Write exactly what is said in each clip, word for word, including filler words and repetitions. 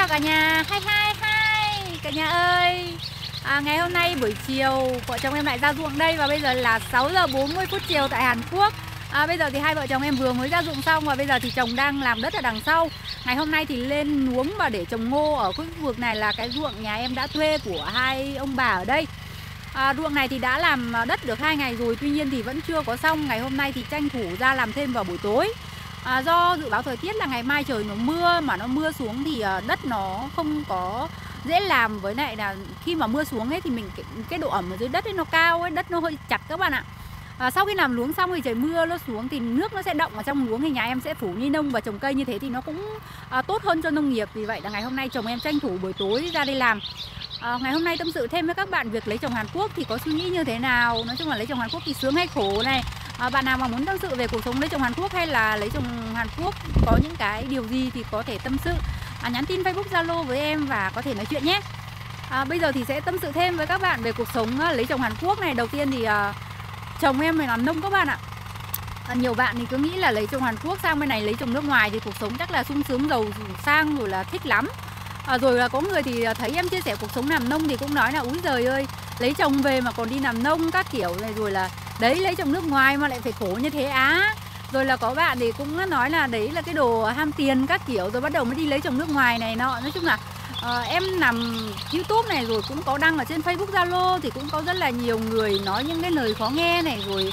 chào cả nhà. Hai hai hai cả nhà ơi. à, Ngày hôm nay buổi chiều vợ chồng em lại ra ruộng đây. Và bây giờ là sáu giờ bốn mươi phút chiều tại Hàn Quốc. à, Bây giờ thì hai vợ chồng em vừa mới ra ruộng xong. Và bây giờ thì chồng đang làm đất ở đằng sau. Ngày hôm nay thì lên nuống và để trồng ngô. Ở khu vực này là cái ruộng nhà em đã thuê của hai ông bà ở đây. à, Ruộng này thì đã làm đất được hai ngày rồi. Tuy nhiên thì vẫn chưa có xong. Ngày hôm nay thì tranh thủ ra làm thêm vào buổi tối. À, do dự báo thời tiết là ngày mai trời nó mưa, mà nó mưa xuống thì uh, đất nó không có dễ làm. Với lại là khi mà mưa xuống ấy thì mình cái, cái độ ẩm ở dưới đất ấy nó cao ấy, đất nó hơi chặt các bạn ạ. à, Sau khi làm luống xong thì trời mưa nó xuống thì nước nó sẽ đọng ở trong luống. Thì nhà em sẽ phủ ni lông và trồng cây như thế thì nó cũng uh, tốt hơn cho nông nghiệp. Vì vậy là ngày hôm nay chồng em tranh thủ buổi tối ra đây làm. À, ngày hôm nay tâm sự thêm với các bạn việc lấy chồng Hàn Quốc thì có suy nghĩ như thế nào. Nói chung là lấy chồng Hàn Quốc thì sướng hay khổ này. à, Bạn nào mà muốn tâm sự về cuộc sống lấy chồng Hàn Quốc hay là lấy chồng Hàn Quốc có những cái điều gì thì có thể tâm sự, à, nhắn tin Facebook Zalo với em và có thể nói chuyện nhé. à, Bây giờ thì sẽ tâm sự thêm với các bạn về cuộc sống uh, lấy chồng Hàn Quốc này. Đầu tiên thì uh, chồng em này làm nông các bạn ạ. à, Nhiều bạn thì cứ nghĩ là lấy chồng Hàn Quốc sang bên này lấy chồng nước ngoài thì cuộc sống chắc là sung sướng giàu sang rồi là thích lắm. À, rồi là có người thì thấy em chia sẻ cuộc sống làm nông thì cũng nói là úi giời ơi, lấy chồng về mà còn đi làm nông các kiểu này, rồi là đấy lấy chồng nước ngoài mà lại phải khổ như thế á. Rồi là có bạn thì cũng nói là đấy là cái đồ ham tiền các kiểu, rồi bắt đầu mới đi lấy chồng nước ngoài này nọ. Nói chung là uh, em làm YouTube này rồi cũng có đăng ở trên Facebook Zalo thì cũng có rất là nhiều người nói những cái lời khó nghe này, rồi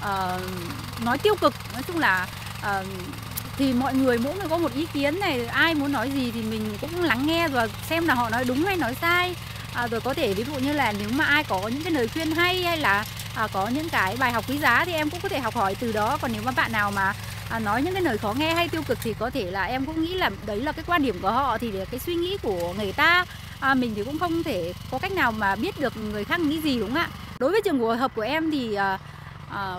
uh, nói tiêu cực. Nói chung là uh, thì mọi người mỗi người có một ý kiến này, ai muốn nói gì thì mình cũng lắng nghe rồi xem là họ nói đúng hay nói sai. à, Rồi có thể ví dụ như là nếu mà ai có những cái lời khuyên hay hay là à, có những cái bài học quý giá thì em cũng có thể học hỏi từ đó. Còn nếu mà bạn nào mà à, nói những cái lời khó nghe hay tiêu cực thì có thể là em cũng nghĩ là đấy là cái quan điểm của họ, thì cái suy nghĩ của người ta. à, Mình thì cũng không thể có cách nào mà biết được người khác nghĩ gì, đúng không ạ? Đối với trường hợp của em thì à, à,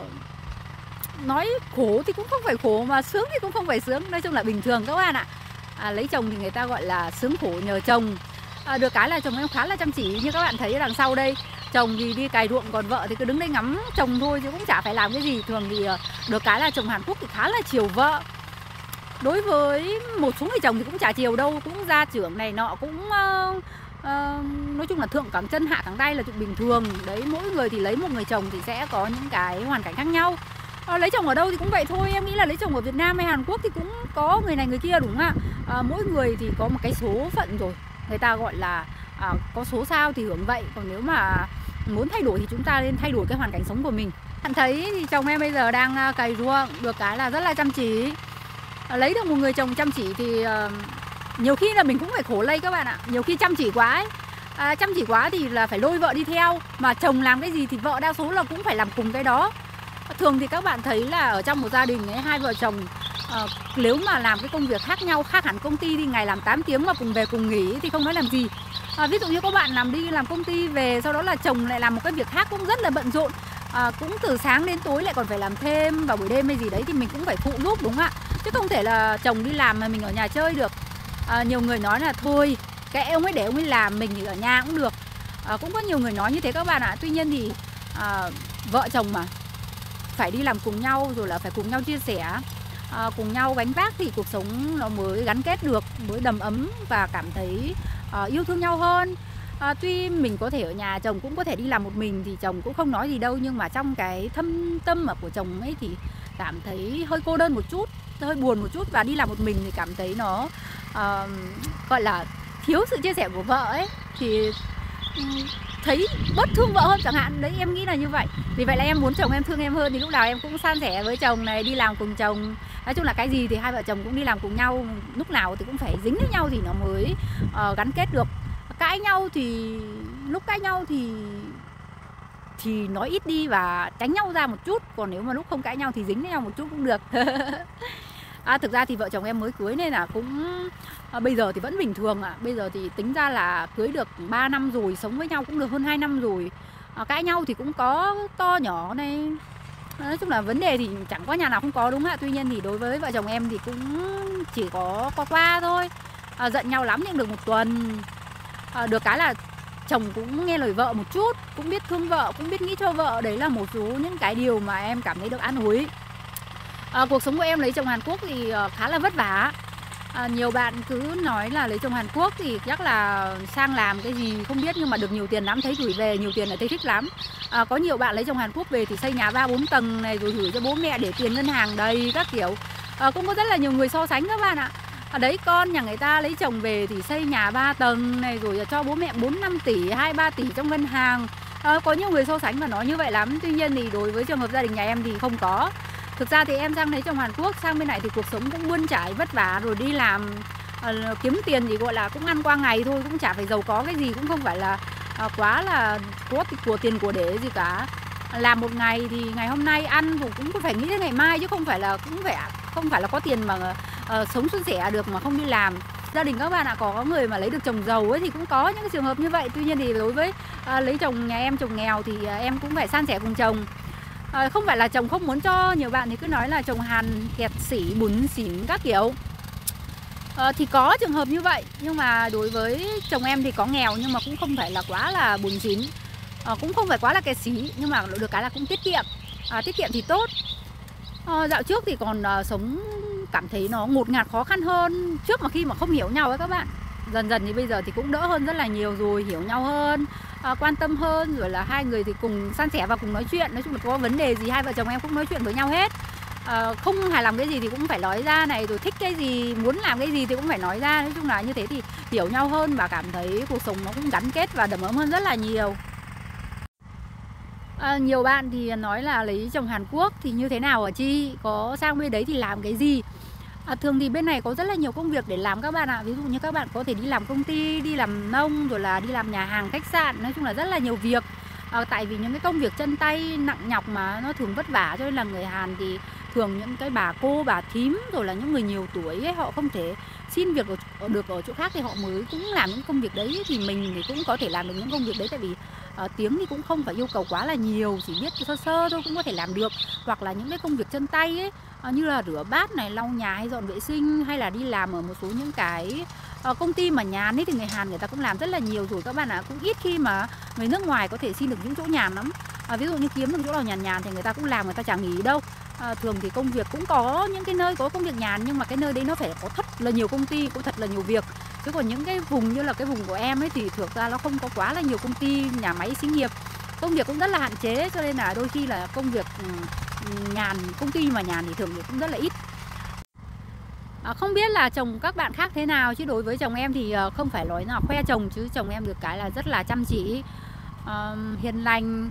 nói khổ thì cũng không phải khổ, mà sướng thì cũng không phải sướng. Nói chung là bình thường các bạn ạ. à, Lấy chồng thì người ta gọi là sướng khổ nhờ chồng. à, Được cái là chồng em khá là chăm chỉ, như các bạn thấy ở đằng sau đây. Chồng thì đi cày ruộng, còn vợ thì cứ đứng đây ngắm chồng thôi chứ cũng chả phải làm cái gì. Thường thì được cái là chồng Hàn Quốc thì khá là chiều vợ. Đối với một số người chồng thì cũng chả chiều đâu, cũng gia trưởng này nọ, cũng uh, uh, nói chung là thượng cẳng chân hạ cẳng tay là chuyện bình thường. Đấy, mỗi người thì lấy một người chồng thì sẽ có những cái hoàn cảnh khác nhau. À, lấy chồng ở đâu thì cũng vậy thôi. Em nghĩ là lấy chồng ở Việt Nam hay Hàn Quốc thì cũng có người này người kia, đúng không ạ? à, Mỗi người thì có một cái số phận rồi. Người ta gọi là à, có số sao thì hưởng vậy. Còn nếu mà muốn thay đổi thì chúng ta nên thay đổi cái hoàn cảnh sống của mình. Bạn thấy thì chồng em bây giờ đang cày ruộng, được cái là rất là chăm chỉ. à, Lấy được một người chồng chăm chỉ thì uh, nhiều khi là mình cũng phải khổ lây các bạn ạ. Nhiều khi chăm chỉ quá ấy, à, chăm chỉ quá thì là phải lôi vợ đi theo. Mà chồng làm cái gì thì vợ đa số là cũng phải làm cùng cái đó. Thường thì các bạn thấy là ở trong một gia đình ấy, hai vợ chồng uh, nếu mà làm cái công việc khác nhau, khác hẳn công ty đi, ngày làm tám tiếng mà cùng về cùng nghỉ thì không nói làm gì. à, Ví dụ như các bạn làm đi làm công ty về, sau đó là chồng lại làm một cái việc khác cũng rất là bận rộn, à, cũng từ sáng đến tối lại còn phải làm thêm vào buổi đêm hay gì đấy, thì mình cũng phải phụ giúp, đúng không ạ? Chứ không thể là chồng đi làm mà mình ở nhà chơi được. à, Nhiều người nói là thôi cái ông ấy để ông ấy làm, mình thì ở nhà cũng được. à, Cũng có nhiều người nói như thế các bạn ạ. Tuy nhiên thì à, vợ chồng mà phải đi làm cùng nhau, rồi là phải cùng nhau chia sẻ, à, cùng nhau gánh vác thì cuộc sống nó mới gắn kết được, mới đầm ấm và cảm thấy à, yêu thương nhau hơn. à, Tuy mình có thể ở nhà, chồng cũng có thể đi làm một mình thì chồng cũng không nói gì đâu, nhưng mà trong cái thâm tâm của chồng ấy thì cảm thấy hơi cô đơn một chút, hơi buồn một chút. Và đi làm một mình thì cảm thấy nó à, gọi là thiếu sự chia sẻ của vợ ấy, thì thấy bớt thương vợ hơn chẳng hạn. Đấy, em nghĩ là như vậy. Vì vậy là em muốn chồng em thương em hơn, thì lúc nào em cũng san sẻ với chồng này, đi làm cùng chồng. Nói chung là cái gì thì hai vợ chồng cũng đi làm cùng nhau. Lúc nào thì cũng phải dính với nhau thì nó mới uh, gắn kết được. Cãi nhau thì lúc cãi nhau thì thì nói ít đi và tránh nhau ra một chút. Còn nếu mà lúc không cãi nhau thì dính với nhau một chút cũng được. À, thực ra thì vợ chồng em mới cưới nên là cũng à, bây giờ thì vẫn bình thường ạ. À. Bây giờ thì tính ra là cưới được ba năm rồi, sống với nhau cũng được hơn hai năm rồi. à, Cãi nhau thì cũng có to nhỏ này. à, Nói chung là vấn đề thì chẳng có nhà nào không có, đúng không ạ? Tuy nhiên thì đối với vợ chồng em thì cũng chỉ có qua qua thôi. à, Giận nhau lắm nhưng được một tuần. à, Được cái là chồng cũng nghe lời vợ một chút, cũng biết thương vợ, cũng biết nghĩ cho vợ. Đấy là một số những cái điều mà em cảm thấy được an ủi. À, cuộc sống của em lấy chồng Hàn Quốc thì uh, khá là vất vả. À, nhiều bạn cứ nói là lấy chồng Hàn Quốc thì chắc là sang làm cái gì không biết, nhưng mà được nhiều tiền lắm, thấy gửi về nhiều tiền là thấy thích lắm. À, có nhiều bạn lấy chồng Hàn Quốc về thì xây nhà ba bốn tầng này, rồi gửi cho bố mẹ để tiền ngân hàng đầy các kiểu. À, cũng có rất là nhiều người so sánh các bạn ạ. Ở đấy con nhà người ta lấy chồng về thì xây nhà ba tầng này, rồi cho bố mẹ bốn năm tỷ, hai ba tỷ trong ngân hàng. À, có nhiều người so sánh và nói như vậy lắm. Tuy nhiên thì đối với trường hợp gia đình nhà em thì không có. Thực ra thì em sang lấy chồng Hàn Quốc, sang bên này thì cuộc sống cũng bươn trải vất vả, rồi đi làm uh, kiếm tiền thì gọi là cũng ăn qua ngày thôi, cũng chả phải giàu có cái gì, cũng không phải là uh, quá là có của tiền của để gì cả. Làm một ngày thì ngày hôm nay ăn thì cũng phải nghĩ đến ngày mai, chứ không phải là cũng phải không phải là có tiền mà uh, sống suôn sẻ được mà không đi làm. Gia đình các bạn ạ, có người mà lấy được chồng giàu ấy thì cũng có những cái trường hợp như vậy. Tuy nhiên thì đối với uh, lấy chồng nhà em chồng nghèo thì uh, em cũng phải san sẻ cùng chồng. À, không phải là chồng không muốn cho, nhiều bạn thì cứ nói là chồng Hàn kẹt xỉ, bún xỉn các kiểu. à, Thì có trường hợp như vậy. Nhưng mà đối với chồng em thì có nghèo nhưng mà cũng không phải là quá là bún xỉn, à, cũng không phải quá là kẹt xỉ, nhưng mà được cái là cũng tiết kiệm. à, Tiết kiệm thì tốt. à, Dạo trước thì còn à, sống cảm thấy nó ngột ngạt khó khăn hơn trước mà khi mà không hiểu nhau ấy các bạn. Dần dần thì bây giờ thì cũng đỡ hơn rất là nhiều rồi, hiểu nhau hơn, à, quan tâm hơn, rồi là hai người thì cùng san sẻ và cùng nói chuyện. Nói chung là có vấn đề gì hai vợ chồng em cũng nói chuyện với nhau hết. à, Không hài lòng cái gì thì cũng phải nói ra này, rồi thích cái gì, muốn làm cái gì thì cũng phải nói ra. Nói chung là như thế thì hiểu nhau hơn và cảm thấy cuộc sống nó cũng gắn kết và đầm ấm hơn rất là nhiều. à, Nhiều bạn thì nói là lấy chồng Hàn Quốc thì như thế nào hả chị, có sang bên đấy thì làm cái gì? À, thường thì bên này có rất là nhiều công việc để làm các bạn ạ. Ví dụ như các bạn có thể đi làm công ty, đi làm nông, rồi là đi làm nhà hàng, khách sạn. Nói chung là rất là nhiều việc. à, Tại vì những cái công việc chân tay nặng nhọc mà nó thường vất vả, cho nên là người Hàn thì thường những cái bà cô, bà thím, rồi là những người nhiều tuổi ấy, họ không thể xin việc ở, được ở chỗ khác thì họ mới cũng làm những công việc đấy. Thì mình thì cũng có thể làm được những công việc đấy, tại vì uh, tiếng thì cũng không phải yêu cầu quá là nhiều, chỉ biết sơ sơ thôi cũng có thể làm được. Hoặc là những cái công việc chân tay ấy, uh, như là rửa bát này, lau nhà hay dọn vệ sinh, hay là đi làm ở một số những cái uh, công ty mà nhàn ấy, thì người Hàn người ta cũng làm rất là nhiều rồi các bạn ạ. Cũng ít khi mà người nước ngoài có thể xin được những chỗ nhàn lắm. uh, Ví dụ như kiếm được chỗ nào nhàn nhàn thì người ta cũng làm, người ta chẳng nghỉ đâu. À, thường thì công việc cũng có những cái nơi có công việc nhàn, nhưng mà cái nơi đấy nó phải có thật là nhiều công ty, có thật là nhiều việc. Chứ còn những cái vùng như là cái vùng của em ấy thì thực ra nó không có quá là nhiều công ty, nhà máy, xí nghiệp. Công việc cũng rất là hạn chế, cho nên là đôi khi là công việc nhàn, công ty mà nhàn thì thường thì cũng rất là ít. à, Không biết là chồng các bạn khác thế nào, chứ đối với chồng em thì không phải nói nào khoe chồng, chứ chồng em được cái là rất là chăm chỉ, uh, hiền lành,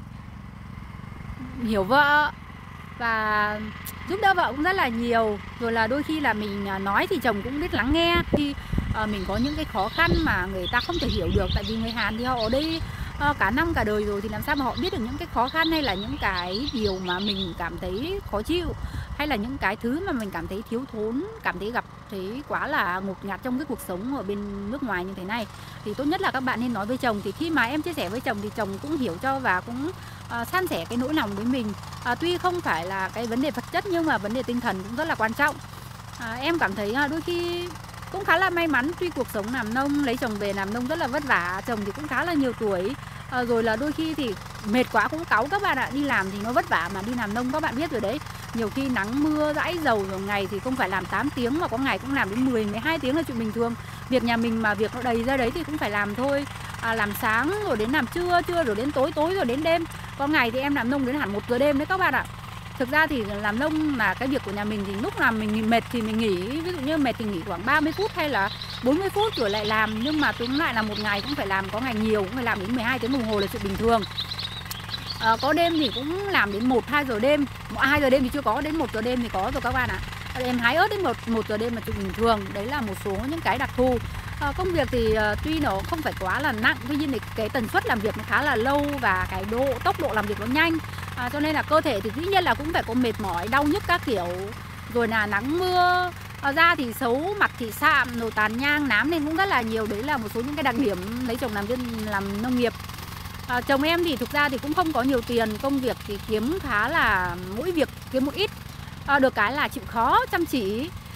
hiểu vợ và giúp đỡ vợ cũng rất là nhiều. Rồi là đôi khi là mình nói thì chồng cũng biết lắng nghe. Khi uh, mình có những cái khó khăn mà người ta không thể hiểu được, tại vì người Hàn thì họ ở đây uh, cả năm cả đời rồi, thì làm sao mà họ biết được những cái khó khăn hay là những cái điều mà mình cảm thấy khó chịu, hay là những cái thứ mà mình cảm thấy thiếu thốn, cảm thấy gặp thấy quá là ngột ngạt trong cái cuộc sống ở bên nước ngoài như thế này. Thì tốt nhất là các bạn nên nói với chồng. Thì khi mà em chia sẻ với chồng thì chồng cũng hiểu cho và cũng uh, san sẻ cái nỗi lòng với mình. À, tuy không phải là cái vấn đề vật chất nhưng mà vấn đề tinh thần cũng rất là quan trọng. à, Em cảm thấy đôi khi cũng khá là may mắn, tuy cuộc sống làm nông, lấy chồng về làm nông rất là vất vả, chồng thì cũng khá là nhiều tuổi, à, rồi là đôi khi thì mệt quá cũng cáu các bạn ạ. Đi làm thì nó vất vả mà đi làm nông các bạn biết rồi đấy, nhiều khi nắng mưa dãi dầu, rồi ngày thì không phải làm tám tiếng mà có ngày cũng làm đến mười, mười hai tiếng là chuyện bình thường. Việc nhà mình mà việc nó đầy ra đấy thì cũng phải làm thôi. à, Làm sáng rồi đến làm trưa, trưa rồi đến tối, tối rồi đến đêm. Có ngày thì em làm nông đến hẳn một giờ đêm đấy các bạn ạ. Thực ra thì làm nông là cái việc của nhà mình thì lúc nào mình mệt thì mình nghỉ. Ví dụ như mệt thì nghỉ khoảng ba mươi phút hay là bốn mươi phút rồi lại làm. Nhưng mà túm lại là một ngày cũng phải làm, có ngày nhiều cũng phải làm đến mười hai tiếng đồng hồ là chuyện bình thường. à, Có đêm thì cũng làm đến một, hai giờ đêm. hai giờ đêm thì chưa có, đến một giờ đêm thì có rồi các bạn ạ. Em hái ớt đến một, một giờ đêm là chuyện bình thường. Đấy là một số những cái đặc thù. À, công việc thì uh, tuy nó không phải quá là nặng, tuy nhiên thì cái tần suất làm việc nó khá là lâu và cái độ tốc độ làm việc nó nhanh, à, cho nên là cơ thể thì dĩ nhiên là cũng phải có mệt mỏi, đau nhức các kiểu, rồi là nắng mưa, à, da thì xấu, mặt thì sạm, rồi tàn nhang, nám lên cũng rất là nhiều. Đấy là một số những cái đặc điểm lấy chồng làm dân làm nông nghiệp. à, Chồng em thì thực ra thì cũng không có nhiều tiền, công việc thì kiếm khá là mỗi việc kiếm một ít, à, được cái là chịu khó, chăm chỉ.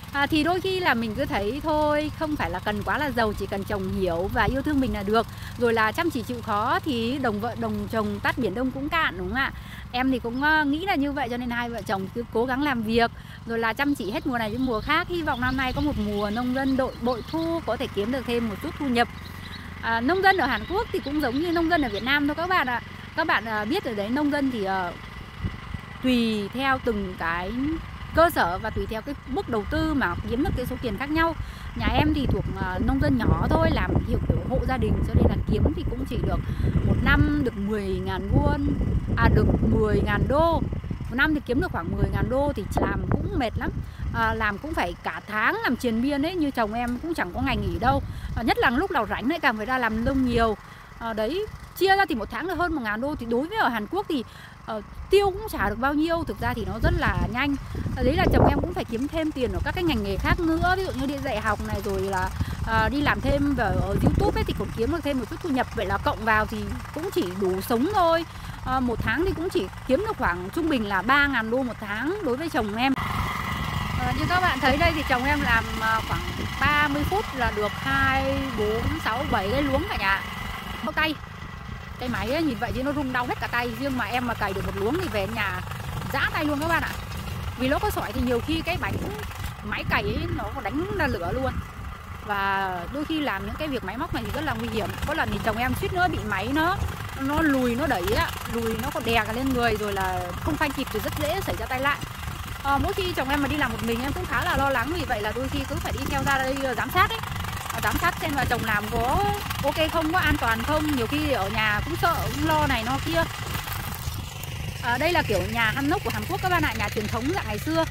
À, thì đôi khi là mình cứ thấy thôi, không phải là cần quá là giàu, chỉ cần chồng hiểu và yêu thương mình là được. Rồi là chăm chỉ chịu khó thì đồng vợ đồng chồng tát biển Đông cũng cạn, đúng không ạ? Em thì cũng uh, nghĩ là như vậy, cho nên hai vợ chồng cứ cố gắng làm việc, rồi là chăm chỉ hết mùa này đến mùa khác. Hy vọng năm nay có một mùa nông dân đội bội thu, có thể kiếm được thêm một chút thu nhập. À, nông dân ở Hàn Quốc thì cũng giống như nông dân ở Việt Nam thôi các bạn ạ. Các bạn uh, biết rồi đấy, nông dân thì uh, tùy theo từng cái cơ sở và tùy theo cái mức đầu tư mà kiếm được cái số tiền khác nhau. Nhà em thì thuộc uh, nông dân nhỏ thôi, làm hiệu kiểu hộ gia đình, cho nên là kiếm thì cũng chỉ được một năm được mười nghìn won, à được mười nghìn đô. Một năm thì kiếm được khoảng mười nghìn đô thì làm cũng mệt lắm. À, làm cũng phải cả tháng làm triền miên ấy, như chồng em cũng chẳng có ngày nghỉ đâu. À, nhất là lúc nào rảnh lại càng phải ra làm nông nhiều. À, đấy, chia ra thì một tháng được hơn một ngàn đô. Thì đối với ở Hàn Quốc thì uh, tiêu cũng chả được bao nhiêu, thực ra thì nó rất là nhanh. À, đấy là chồng em cũng phải kiếm thêm tiền ở các cái ngành nghề khác nữa, ví dụ như đi dạy học này, rồi là uh, đi làm thêm ở, ở YouTube ấy thì cũng kiếm được thêm một chút thu nhập. Vậy là cộng vào thì cũng chỉ đủ sống thôi. À, một tháng thì cũng chỉ kiếm được khoảng trung bình là ba nghìn đô một tháng đối với chồng em. À, như các bạn thấy đây thì chồng em làm uh, khoảng ba mươi phút là được hai, bốn, sáu, bảy cái luống cả nhà. Có tay, tay máy ấy, nhìn vậy chứ nó rung đau hết cả tay. Riêng mà em mà cày được một luống thì về nhà giã tay luôn các bạn ạ. Vì nó có sỏi thì nhiều khi cái bánh máy cày ấy nó có đánh ra lửa luôn. Và đôi khi làm những cái việc máy móc này thì rất là nguy hiểm. Có lần thì chồng em suýt nữa bị máy nó nó lùi, nó đẩy á, lùi nó còn đè cả lên người, rồi là không phanh kịp thì rất dễ xảy ra tai nạn. À, mỗi khi chồng em mà đi làm một mình em cũng khá là lo lắng, vì vậy là đôi khi cứ phải đi theo ra đây giám sát ấy, giám sát xem là chồng làm có ok không, có an toàn không. Nhiều khi ở nhà cũng sợ, cũng lo này nó kia. À, đây là kiểu nhà hanok của Hàn Quốc các bạn ạ, nhà truyền thống dạng ngày xưa.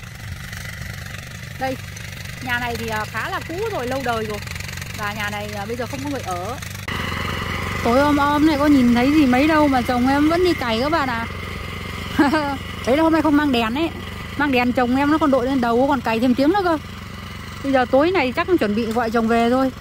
Đây, nhà này thì khá là cũ rồi, lâu đời rồi, và nhà này bây giờ không có người ở. Tối om om này có nhìn thấy gì mấy đâu mà chồng em vẫn đi cày các bạn ạ. À. Đấy là hôm nay không mang đèn ấy, mang đèn chồng em nó còn đội lên đầu, còn cày thêm tiếng nữa cơ. Bây giờ tối này chắc chuẩn bị gọi chồng về thôi.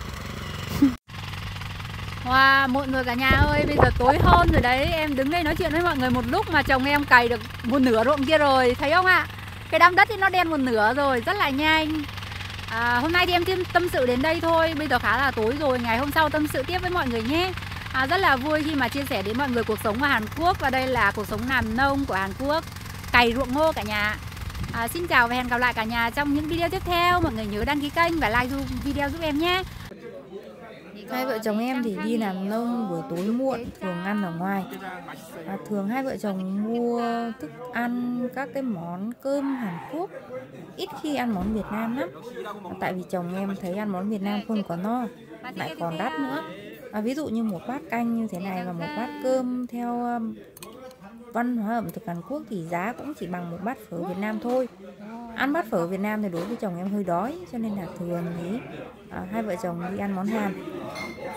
Wow, mọi người cả nhà ơi, bây giờ tối hơn rồi đấy. Em đứng đây nói chuyện với mọi người một lúc mà chồng em cày được một nửa ruộng kia rồi, thấy không ạ? Cái đám đất thì nó đen một nửa rồi, rất là nhanh. À, hôm nay thì em tâm sự đến đây thôi. Bây giờ khá là tối rồi, ngày hôm sau tâm sự tiếp với mọi người nhé. À, rất là vui khi mà chia sẻ đến mọi người cuộc sống ở Hàn Quốc. Và đây là cuộc sống làm nông của Hàn Quốc, cày ruộng ngô cả nhà. À, xin chào và hẹn gặp lại cả nhà trong những video tiếp theo. Mọi người nhớ đăng ký kênh và like video giúp em nhé. Hai vợ chồng em thì đi làm nông buổi tối muộn, thường ăn ở ngoài. Và thường hai vợ chồng mua thức ăn, các cái món cơm Hàn Quốc, ít khi ăn món Việt Nam lắm. Tại vì chồng em thấy ăn món Việt Nam không có no, lại còn đắt nữa. À, ví dụ như một bát canh như thế này và một bát cơm theo um, văn hóa ẩm thực Hàn Quốc thì giá cũng chỉ bằng một bát phở Việt Nam thôi. Ăn bát phở Việt Nam thì đối với chồng em hơi đói, cho nên là thường thì à, hai vợ chồng đi ăn món Hàn.